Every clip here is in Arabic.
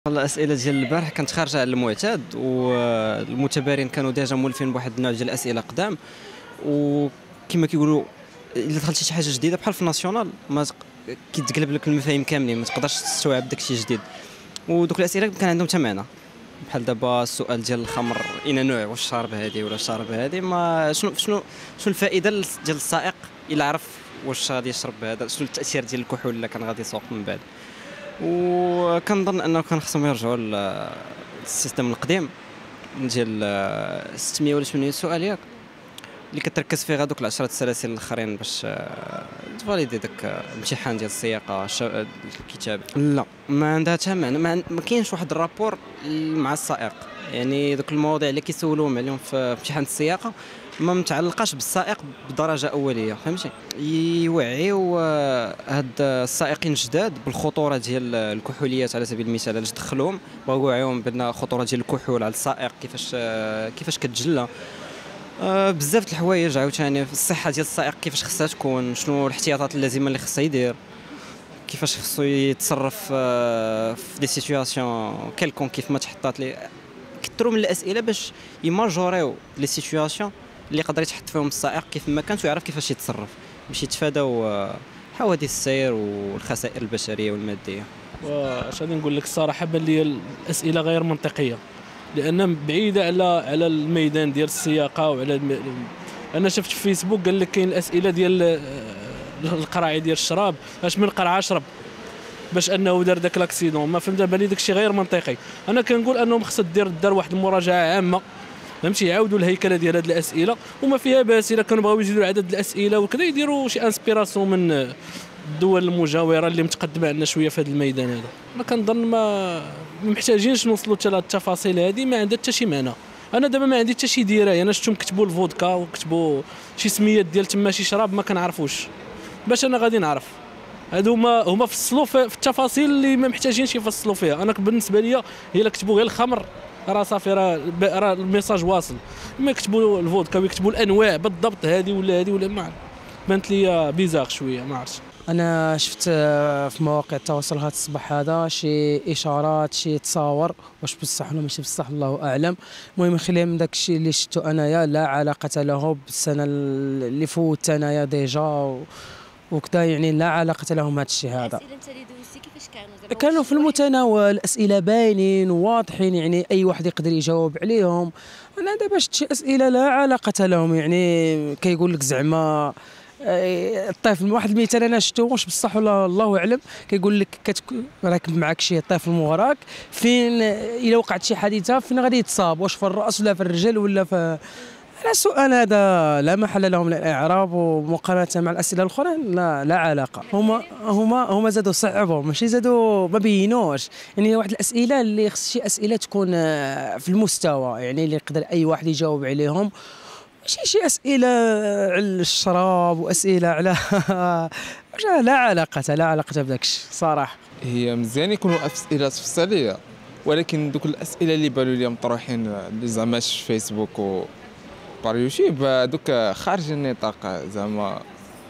الاسئله ديال البارح كانت خارجه على المعتاد، والمتبارين كانوا ديجا مولفين بواحد النوع ديال الاسئله قدام. وكما كيقولوا الا دخلتي شي حاجه جديده بحال في الناسيونال ما كيتقلب لك المفاهيم كاملين، ما تقدرش تستوعب داكشي جديد. ودوك الاسئله كان عندهم حتى معنى، بحال دابا السؤال ديال الخمر اين نوع، واش شارب هذه ولا شارب هذه، ما شنو الفائده ديال السائق الا عرف واش غادي يشرب هذا، شنو التاثير ديال الكحول الا كان غادي يسوق من بعد. وكنظن انه كان خصهم يرجعوا للسيستم القديم ديال 600 ولا 800 سؤال ياك، اللي كتركز فيه غادوك العشرة السلاسل الاخرين باش تفاليدي داك الامتحان ديال السياقه الكتابي. لا، ما عندها حتى معنى، ما كاينش واحد الرابور مع السائق. يعني دوك المواضيع اللي كيسولوهم عليهم في امتحان السياقه ما متعلقاش بالسائق بدرجه اوليه، فهمتي؟ يوعيو هاد السائقين الجداد بالخطوره ديال الكحوليات على سبيل المثال، علاش دخلوهم بغاو يوعيوهم بان الخطوره ديال الكحول على السائق كيفاش كتجلى. بزاف د الحوايج عاوتاني في الصحه ديال السائق، كيفاش خصها تكون، شنو الاحتياطات اللازمه اللي خصها يدير، كيفاش خصو يتصرف في دي سيتوياسيون كيلكون كيف ما تحطات ليه. كثروا من الاسئله باش يماجوريو لي سيتوياسيون اللي يقدر يتحط فيهم السائق كيف ما كان، ويعرف كيفاش يتصرف باش يتفاداو حوادث السير والخسائر البشريه والماديه. واش غادي نقول لك الصراحه، بان لي الاسئله غير منطقيه، لان بعيده على الميدان ديال السياقه انا شفت في فيسبوك قال لك كاين الاسئله ديال القراعي ديال الشراب، اش من قرعه شرب باش انه دار داك لاكسيدون. ما فهمت، بان لي داك الشيء غير منطقي. انا كنقول انهم خصها دار واحد المراجعه عامه، فهمتي، يعاودوا الهيكله ديال هذه الاسئله وما فيها باس. الا كانوا بغاو يزيدوا عدد الاسئله وكذا يديروا شي انسبيراسيون من الدول المجاوره اللي متقدمه عندنا شويه في هذا الميدان هذا. انا كنظن ما محتاجينش نوصلوا حتى لهاد التفاصيل هذه، ما عندها حتى شي معنى. انا دابا ما عندي حتى شي درايه، انا شفتهم كتبوا الفودكا وكتبوا شي سميات ديال تما شي شراب ما كنعرفوش، باش انا غادي نعرف. هادو هما فصلوا في التفاصيل اللي ما محتاجينش يفصلوا فيها. انا بالنسبه لي هي كتبوا غير الخمر راه صافي، راه الميساج واصل. ما يكتبوا الفودكا ويكتبوا الانواع بالضبط، هذه ولا ما بانت لي بيزاغ شويه، ما عرفتش. انا شفت في مواقع التواصل هذا الصباح هذا شي اشارات، شي تصاور، واش بصح ولا ماشي بصح الله اعلم. المهم خلينا من داك الشيء اللي شفتو انايا لا علاقه له بالسنه اللي فوت انايا ديجا وكذا، يعني لا علاقه لهم هذا الشيء هذا. الاسئله انت اللي دوزتي كيفاش كانوا في المتناول، اسئله باينين وواضحين، يعني اي واحد يقدر يجاوب عليهم. انا دابا شفت شي اسئله لا علاقه لهم، يعني كيقول لك زعما الطفل. واحد المثال انا شفتو واش بصح ولا الله اعلم، كيقول لك راكب معك شي طفل مغراك، فين الا وقعت شي حادثه فين غادي يتصاب، واش في الراس ولا في الرجل ولا في. السؤال هذا لا محل له من الاعراب، ومقارنه مع الاسئله الاخرى لا علاقه. هما زادوا صعبوا، ماشي زادوا ما بينوش. يعني واحد الاسئله اللي خص شي اسئله تكون في المستوى، يعني اللي يقدر اي واحد يجاوب عليهم، ماشي شي اسئله على الشراب واسئله على لا علاقه بداك الشيء صراحه. هي مزيان يكونوا اسئله تفصيليه، ولكن دوك الاسئله اللي بانوا لي مطروحين اللي زعما في فيسبوك و باريوشيب، دوك خارج النطاق، زعما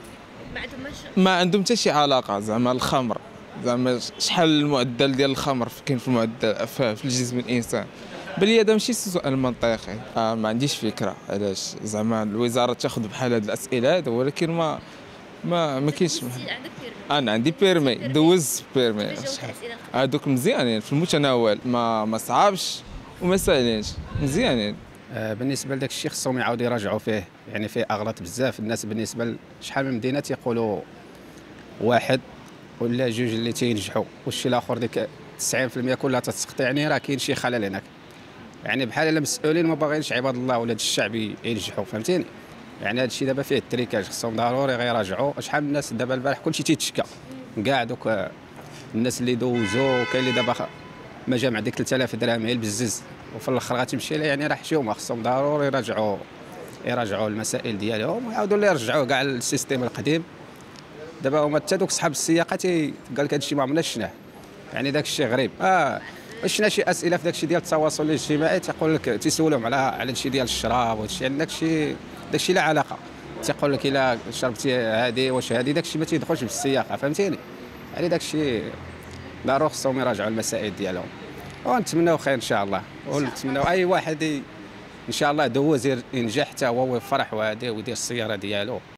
ما عندهم حتى شي علاقه. زعما الخمر، زعما شحال المعدل ديال الخمر كاين في المعدل في الجسم الانسان، بل هذا ماشي سؤال منطقي. ما عنديش فكره علاش زعما الوزاره تاخذ بحال هاد الاسئله هادو، ولكن ما كاينش. انا عندي بيرمي، دوز بيرمي. هادوك مزيانين في المتناول، ما صعابش وما ساهلينش، مزيانين. بالنسبه لذاك الشيء خصهم يعاودوا يراجعوا فيه، يعني فيه اغلاط بزاف. الناس بالنسبه شحال من مدينه تيقولوا واحد ولا جوج اللي تينجحوا، والشيء الاخر ديك 90% كلها تتسقط. يعني راه كاين شي خلل هناك، يعني بحال الا مسؤولين ما باغينش عباد الله ولا الشعب ينجحوا، فهمتيني؟ يعني هذا الشيء دابا فيه التريكاج، خصهم ضروري غيراجعوا. شحال من الناس دابا البارح كلشي تيتشكى، كاع دوك الناس اللي دوزوا، كاين اللي دابا ما جا مع ديك 3000 درهم هي البزز وفي الاخر غتمشي له. يعني راه حشومه، خصهم ضروري يراجعوا المسائل ديالهم ويعاودوا اللي يرجعوا كاع السيستيم القديم. دابا هما حتى دوك صحاب السياقه قال لك هذا الشيء ما عمرناش شفناه، يعني داك الشيء غريب. شفنا شي اسئله في داك الشيء ديال التواصل الاجتماعي، تيقول لك تيسولهم على الشيء ديال الشراب والشيء، يعني داك الشيء لا علاقه. تيقول لك الا شربتي هذه واش هذه، داك الشيء ما تيدخلش في السياقه، فهمتيني؟ يعني داك الشيء ضروري خصهم يراجعوا المسائل ديالهم. ونتمناو خير ان شاء الله، ونتمناو اي واحد ان شاء الله دوز ينجح حتى هو ويفرح ويدير السياره ديالو.